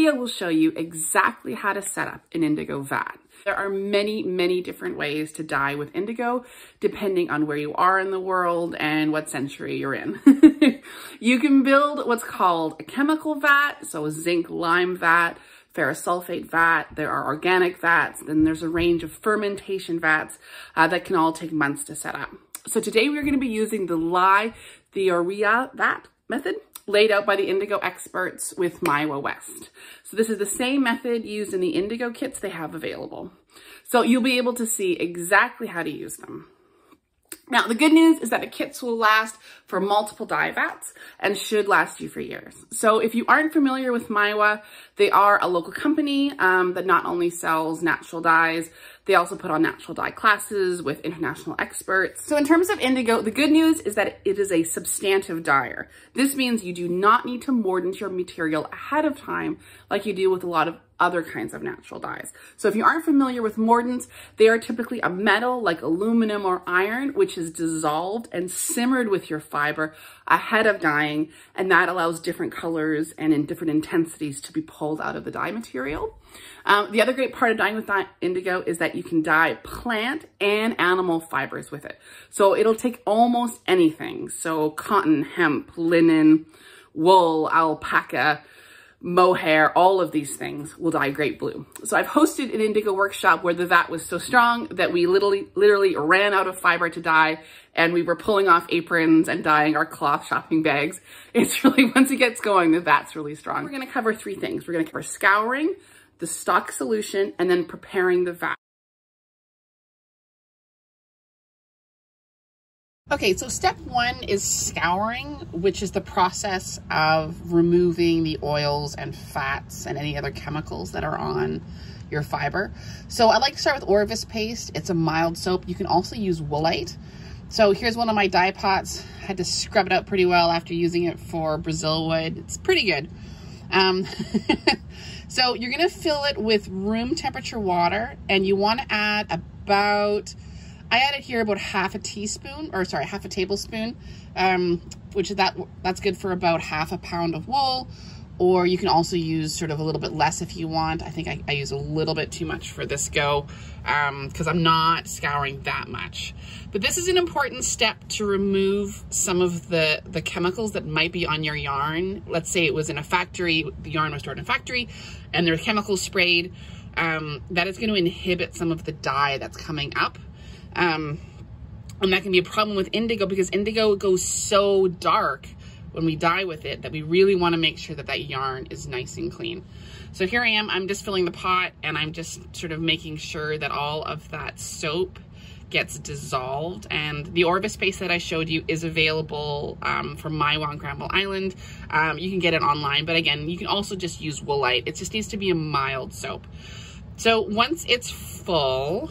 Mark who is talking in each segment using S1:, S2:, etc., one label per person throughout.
S1: video will show you exactly how to set up an Indigo Vat. There are many, many different ways to dye with indigo, depending on where you are in the world and what century you're in. You can build what's called a chemical vat, so a zinc lime vat, ferrous sulfate vat, there are organic vats, then there's a range of fermentation vats that can all take months to set up. So today we're going to be using the lye theoria vat method, laid out by the indigo experts with Maiwa West. So this is the same method used in the indigo kits they have available. So you'll be able to see exactly how to use them. Now, the good news is that the kits will last for multiple dye vats and should last you for years. So if you aren't familiar with Maiwa, they are a local company that not only sells natural dyes, they also put on natural dye classes with international experts. So in terms of indigo, the good news is that it is a substantive dyer. This means you do not need to mordant your material ahead of time like you do with a lot of other kinds of natural dyes. So if you aren't familiar with mordants, they are typically a metal like aluminum or iron, which is dissolved and simmered with your fiber ahead of dyeing, and that allows different colors and in different intensities to be pulled out of the dye material. The other great part of dyeing with indigo is that you can dye plant and animal fibers with it. So it'll take almost anything. So cotton, hemp, linen, wool, alpaca, mohair, all of these things will dye great blue. So I've hosted an indigo workshop where the vat was so strong that we literally ran out of fiber to dye, and we were pulling off aprons and dyeing our cloth shopping bags. It's really, once it gets going, the vat's really strong. We're gonna cover three things. We're gonna cover scouring, the stock solution, and then preparing the vat. Okay, so step one is scouring, which is the process of removing the oils and fats and any other chemicals that are on your fiber. So I like to start with Orvis paste. It's a mild soap. You can also use woolite. So here's one of my dye pots. I had to scrub it out pretty well after using it for Brazil wood. It's pretty good. So you're gonna fill it with room temperature water, and you wanna add about, I added here about half a tablespoon, which is that's good for about half a pound of wool, or you can also use sort of a little bit less if you want. I think I use a little bit too much for this go, because I'm not scouring that much. But this is an important step to remove some of the chemicals that might be on your yarn. Let's say it was in a factory, the yarn was stored in a factory, and there's chemicals sprayed. That is going to inhibit some of the dye that's coming up. And that can be a problem with indigo, because indigo goes so dark when we dye with it that we really want to make sure that that yarn is nice and clean. So here I am, I'm just filling the pot, and I'm just sort of making sure that all of that soap gets dissolved. And the Orvis paste that I showed you is available from Maiwa on Granville Island. You can get it online, but again, you can also just use woolite. It just needs to be a mild soap. So once it's full,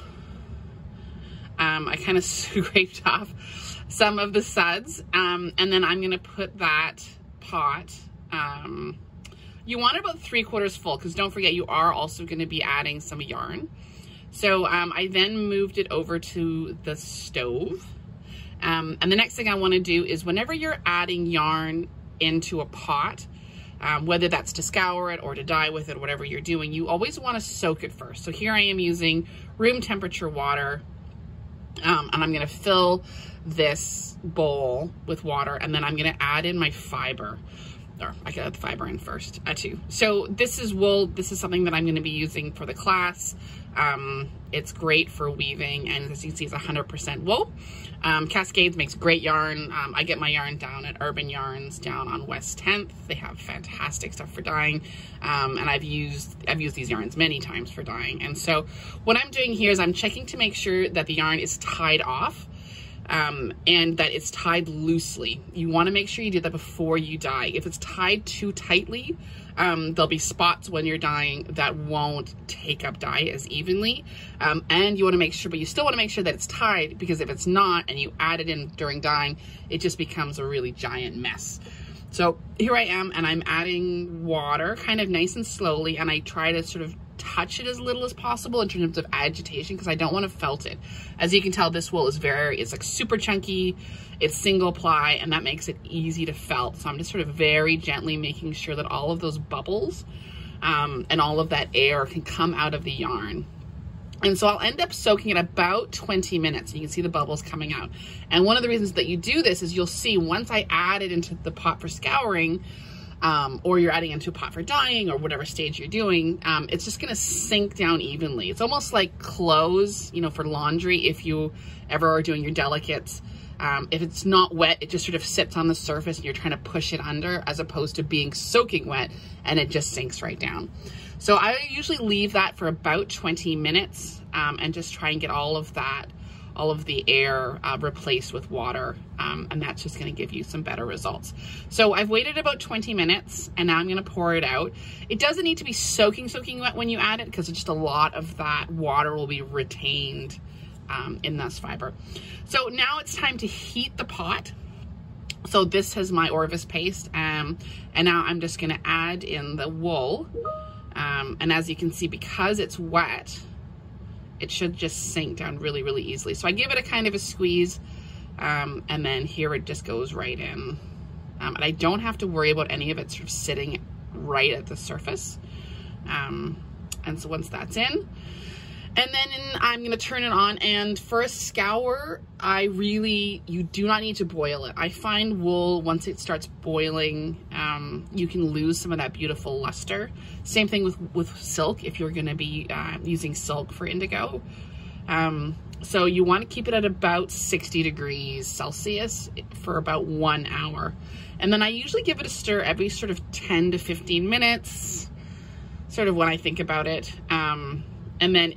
S1: I kind of scraped off some of the suds, and then I'm gonna put that pot, you want it about 3/4 full, because don't forget you are also gonna be adding some yarn. So I then moved it over to the stove, and the next thing I wanna do is whenever you're adding yarn into a pot, whether that's to scour it or to dye with it, whatever you're doing, you always wanna soak it first. So here I am using room temperature water, and I'm gonna fill this bowl with water, and then I'm gonna add in my fiber, or I could add the fiber in first too. So this is wool. This is something that I'm gonna be using for the class. It's great for weaving, and as you can see, it's 100% wool. Cascades makes great yarn. I get my yarn down at Urban Yarns down on West 10th. They have fantastic stuff for dyeing, and I've used these yarns many times for dyeing. And so what I'm doing here is I'm checking to make sure that the yarn is tied off, and that it's tied loosely. You want to make sure you do that before you dye. If it's tied too tightly, there'll be spots when you're dyeing that won't take up dye as evenly, and you want to make sure, but you still want to make sure that it's tied, because if it's not and you add it in during dyeing, it just becomes a really giant mess. So here I am, and I'm adding water kind of nice and slowly, and I try to sort of touch it as little as possible in terms of agitation, because I don't want to felt it. As you can tell, this wool is it's like super chunky, it's single ply, and that makes it easy to felt. So I'm just sort of very gently making sure that all of those bubbles and all of that air can come out of the yarn. And so I'll end up soaking it about 20 minutes. You can see the bubbles coming out. And one of the reasons that you do this is you'll see once I add it into the pot for scouring, or you're adding into a pot for dyeing or whatever stage you're doing, it's just gonna sink down evenly. It's almost like clothes, you know, for laundry, if you ever are doing your delicates. If it's not wet, it just sort of sits on the surface and you're trying to push it under, as opposed to being soaking wet and it just sinks right down. So I usually leave that for about 20 minutes and just try and get all of the air replaced with water. And that's just gonna give you some better results. So I've waited about 20 minutes and now I'm gonna pour it out. It doesn't need to be soaking wet when you add it, because just a lot of that water will be retained in this fiber. So now it's time to heat the pot. So this is my Orvis paste, and now I'm just gonna add in the wool. And as you can see, because it's wet, it should just sink down really, really easily. So I give it a kind of a squeeze, and then here it just goes right in. And I don't have to worry about any of it sort of sitting right at the surface. And so once that's in, and then I'm gonna turn it on, and for a scour, you do not need to boil it. I find wool, once it starts boiling, you can lose some of that beautiful luster. Same thing with silk, if you're gonna be using silk for indigo. So you wanna keep it at about 60 degrees Celsius for about 1 hour. And then I usually give it a stir every sort of 10 to 15 minutes, sort of when I think about it. And then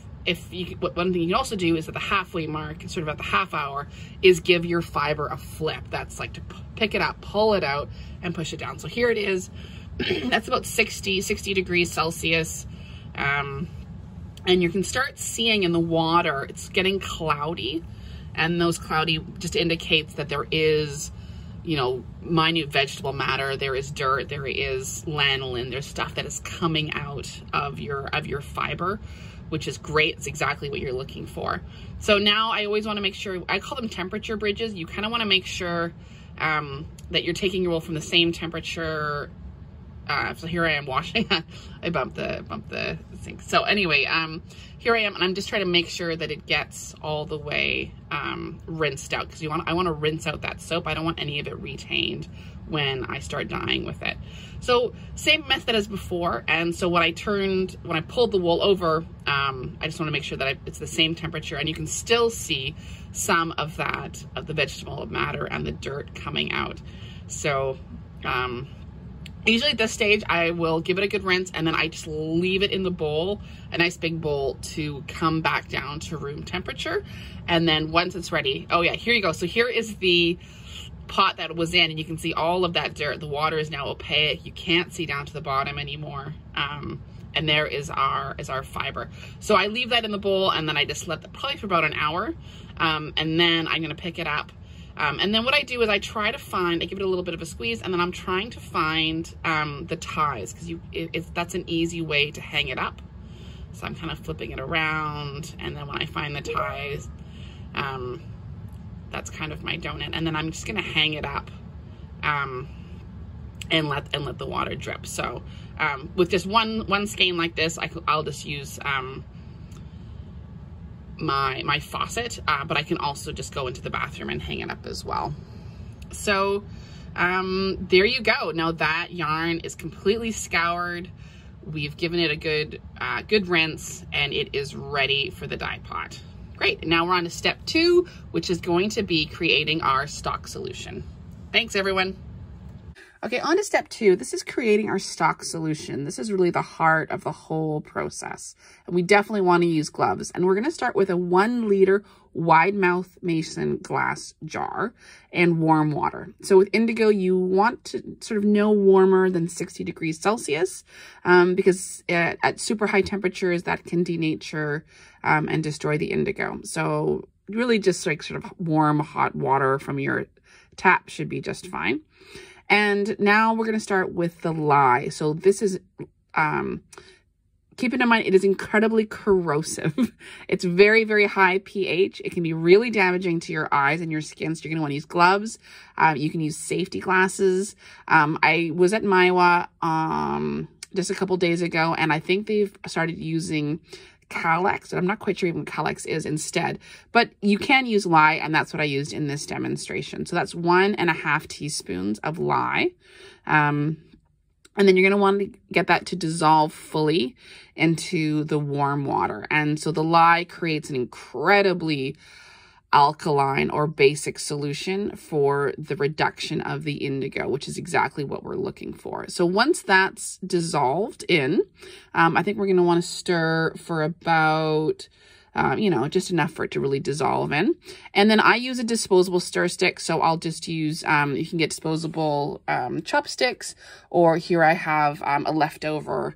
S1: one thing you can also do is at the halfway mark, sort of at the half hour, is give your fiber a flip. That's like to pick it up, pull it out, and push it down. So here it is. That's about 60 degrees Celsius. And you can start seeing in the water, it's getting cloudy. And those cloudy just indicates that there is, you know, minute vegetable matter, there is dirt, there is lanolin, there's stuff that is coming out of your fiber, which is great. It's exactly what you're looking for. So now I always want to make sure, I call them temperature bridges. You kind of want to make sure that you're taking your wool from the same temperature. So here I am washing. I bumped the sink. So anyway, here I am, and I'm just trying to make sure that it gets all the way rinsed out, because I want to rinse out that soap. I don't want any of it retained when I start dyeing with it. So same method as before. And so when I pulled the wool over, I just want to make sure that it's the same temperature, and you can still see some of the vegetable matter and the dirt coming out. So usually at this stage, I will give it a good rinse, and then I just leave it in the bowl, a nice big bowl, to come back down to room temperature. And then once it's ready, oh yeah, here you go. So here is the pot that it was in, and you can see all of that dirt. The water is now opaque. You can't see down to the bottom anymore. And there is our fiber. So I leave that in the bowl, and then I just let that probably for about an hour. And then I'm gonna pick it up. And then what I do is I give it a little bit of a squeeze, and then I'm trying to find the ties, because that's an easy way to hang it up. So I'm kind of flipping it around, and then when I find the ties, that's kind of my donut. And then I'm just gonna hang it up and let the water drip. So with just one skein like this, I'll just use my faucet, but I can also just go into the bathroom and hang it up as well. So there you go. Now that yarn is completely scoured. We've given it a good rinse, and it is ready for the dye pot. Great. Now we're on to step 2, which is going to be creating our stock solution. Thanks, everyone. Okay, on to step 2. This is creating our stock solution. This is really the heart of the whole process. And we definitely want to use gloves. And we're going to start with a 1 liter wide mouth mason glass jar and warm water. So with indigo, you want to sort of no warmer than 60 degrees Celsius, because at super high temperatures that can denature and destroy the indigo. So really just like sort of warm, hot water from your tap should be just fine. And now we're going to start with the lye. So this is, keeping in mind, it is incredibly corrosive. It's very, very high pH. It can be really damaging to your eyes and your skin. So you're going to want to use gloves. You can use safety glasses. I was at Maiwa just a couple days ago, and I think they've started using Calyx, and I'm not quite sure even what Calyx is instead, but you can use lye, and that's what I used in this demonstration. So that's 1.5 teaspoons of lye. And then you're going to want to get that to dissolve fully into the warm water. And so the lye creates an incredibly alkaline or basic solution for the reduction of the indigo, which is exactly what we're looking for. So once that's dissolved in, I think we're going to want to stir for about, you know, just enough for it to really dissolve in. And then I use a disposable stir stick, so I'll just use, you can get disposable chopsticks, or here I have a leftover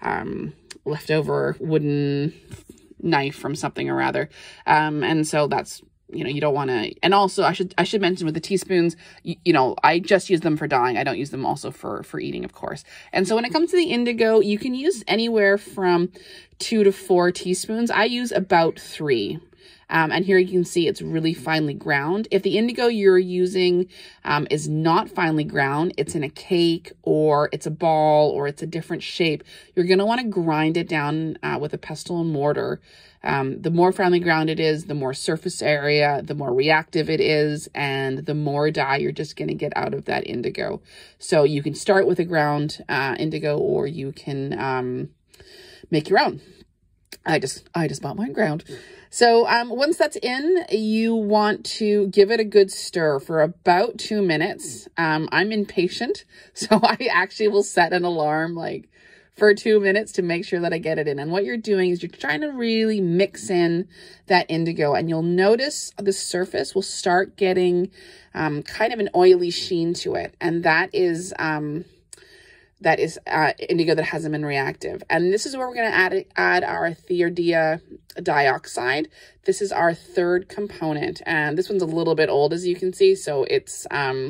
S1: wooden knife from something or other. And so that's, you know, you don't want to, and also I should mention with the teaspoons, you know, I just use them for dyeing. I don't use them also for eating, of course. And so when it comes to the indigo, you can use anywhere from 2 to 4 teaspoons. I use about 3. And here you can see it's really finely ground. If the indigo you're using is not finely ground, it's in a cake or it's a ball or it's a different shape, you're going to want to grind it down with a pestle and mortar. The more finely ground it is, the more surface area, the more reactive it is, and the more dye you're just going to get out of that indigo. So you can start with a ground indigo, or you can make your own. I just bought mine ground. So once that's in, you want to give it a good stir for about 2 minutes. I'm impatient, so I actually will set an alarm like for 2 minutes to make sure that I get it in. And what you're doing is you're trying to really mix in that indigo, and you'll notice the surface will start getting kind of an oily sheen to it. And that is indigo that hasn't been reactive. And this is where we're going to add our Thiardia dioxide. This is our third component, and this one's a little bit old, as you can see, so it's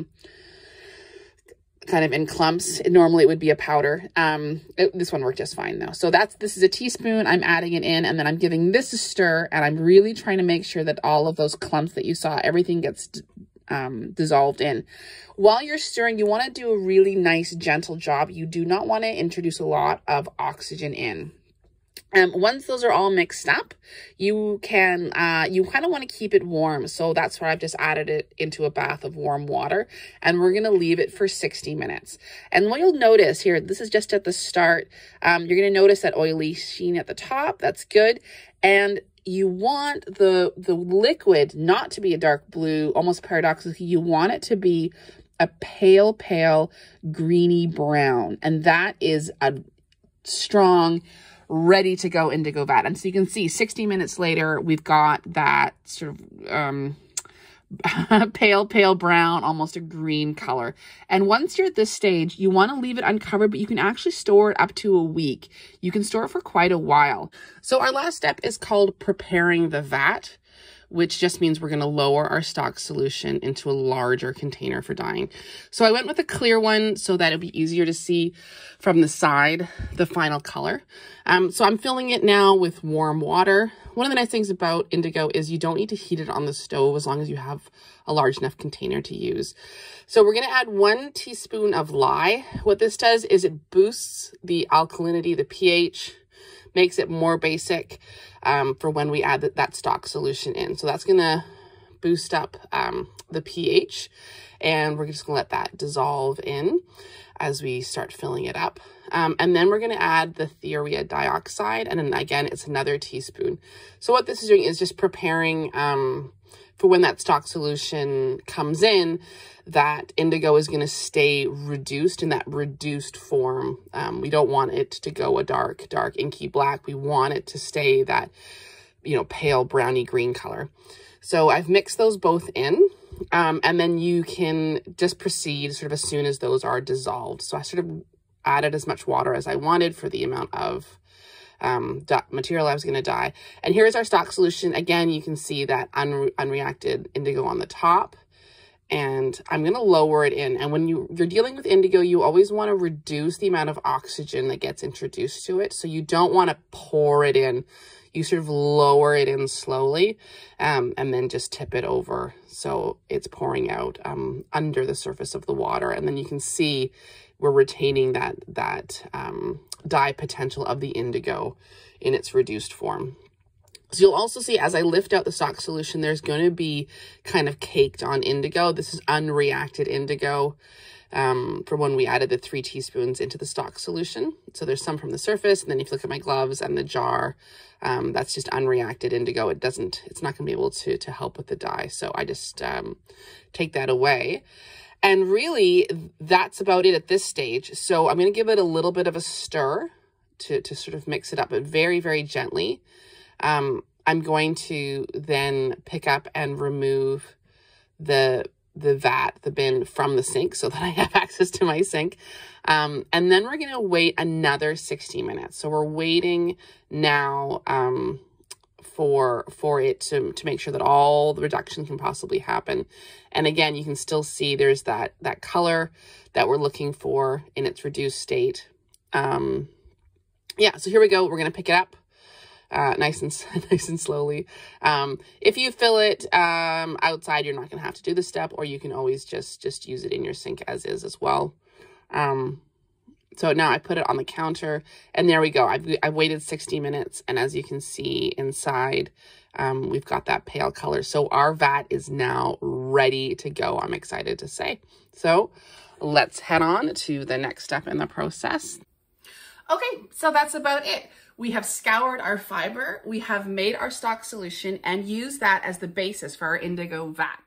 S1: kind of in clumps. Normally it would be a powder. This one worked just fine though. So this is a teaspoon. I'm adding it in, and then I'm giving this a stir, and I'm really trying to make sure that all of those clumps that you saw, everything gets dissolved in. While you're stirring, you want to do a really nice, gentle job. You do not want to introduce a lot of oxygen in. Once those are all mixed up, you can, you kind of want to keep it warm. So that's why I've just added it into a bath of warm water, and we're going to leave it for 60 minutes. And what you'll notice here, this is just at the start, you're going to notice that oily sheen at the top. That's good. And you want the liquid not to be a dark blue, almost paradoxically, you want it to be a pale greeny brown. And that is a strong, ready to go indigo vat. And so you can see 60 minutes later, we've got that sort of pale brown, almost a green color. And once you're at this stage, you want to leave it uncovered, but you can actually store it up to a week. You can store it for quite a while. So our last step is called preparing the vat, which just means we're going to lower our stock solution into a larger container for dyeing. So I went with a clear one so that it'd be easier to see from the side the final color. So I'm filling it now with warm water. One of the nice things about indigo is you don't need to heat it on the stove as long as you have a large enough container to use. So we're going to add 1 teaspoon of lye. What this does is it boosts the alkalinity, the pH, makes it more basic for when we add that stock solution in. So that's going to boost up the pH, and we're just going to let that dissolve in as we start filling it up. And then we're going to add the Thiardia dioxide, and then again, it's another teaspoon. So what this is doing is just preparing for when that stock solution comes in, that indigo is going to stay reduced in that reduced form. We don't want it to go a dark inky black. We want it to stay that, you know, pale browny green color. So I've mixed those both in, and then you can just proceed sort of as soon as those are dissolved. So I sort of added as much water as I wanted for the amount of material I was going to dye. And here's our stock solution. Again, you can see that unreacted indigo on the top, and I'm going to lower it in. And when you're dealing with indigo, you always want to reduce the amount of oxygen that gets introduced to it. So you don't want to pour it in. You sort of lower it in slowly, and then just tip it over so it's pouring out under the surface of the water. And then you can see we're retaining that dye potential of the indigo in its reduced form. So you'll also see as I lift out the stock solution, there's going to be kind of caked on indigo. This is unreacted indigo from when we added the 3 teaspoons into the stock solution. So there's some from the surface, and then if you look at my gloves and the jar, that's just unreacted indigo. It's not going to be able to help with the dye. So I just take that away. And really, that's about it at this stage. So I'm going to give it a little bit of a stir to sort of mix it up, but very, very gently. I'm going to then pick up and remove the vat, the bin from the sink so that I have access to my sink. And then we're going to wait another 60 minutes. So we're waiting now for it to make sure that all the reduction can possibly happen. And again, you can still see there's that color that we're looking for in its reduced state. Yeah, so here we go. We're going to pick it up. Nice and slowly. If you fill it outside, you're not going to have to do the step, or you can always just use it in your sink as is as well. So now I put it on the counter, and there we go. I've waited 60 minutes, and as you can see inside, we've got that pale color. So our vat is now ready to go, I'm excited to say. So let's head on to the next step in the process. Okay, so that's about it. We have scoured our fiber, we have made our stock solution, and used that as the basis for our indigo vat.